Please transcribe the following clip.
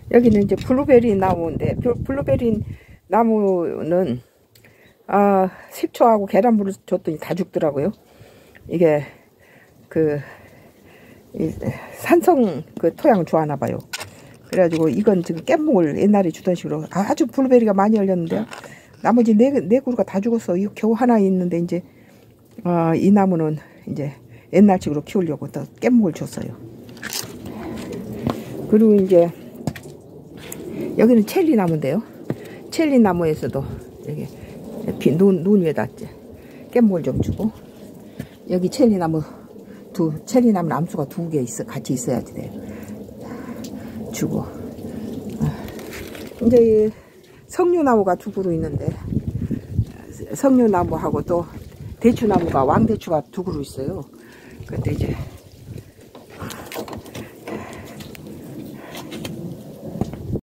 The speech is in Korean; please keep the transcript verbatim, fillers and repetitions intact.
여기는 이제 블루베리 나무인데, 블루베리 나무는 아, 식초하고 계란물을 줬더니 다 죽더라고요. 이게 그 이, 산성 그 토양을 좋아하나 봐요. 그래가지고 이건 지금 깻목을 옛날에 주던 식으로 아주 블루베리가 많이 열렸는데요. 나머지 네, 네 그루가 다 죽었어. 이 겨우 하나 있는데 이제 어, 이 나무는 이제 옛날식으로 키우려고 또 깻목을 줬어요. 그리고 이제 여기는 체리 나무인데요. 체리 나무에서도 여기 눈, 눈 위에다 깻목을 좀 주고, 여기 체리 나무 두 체리 나무 암수가 두 개 있어 같이 있어야지 돼요. 주고 이제 석류나무가 두 그루 있는데, 석류나무하고 또 대추나무가 왕대추가 두 그루 있어요. 근데 이제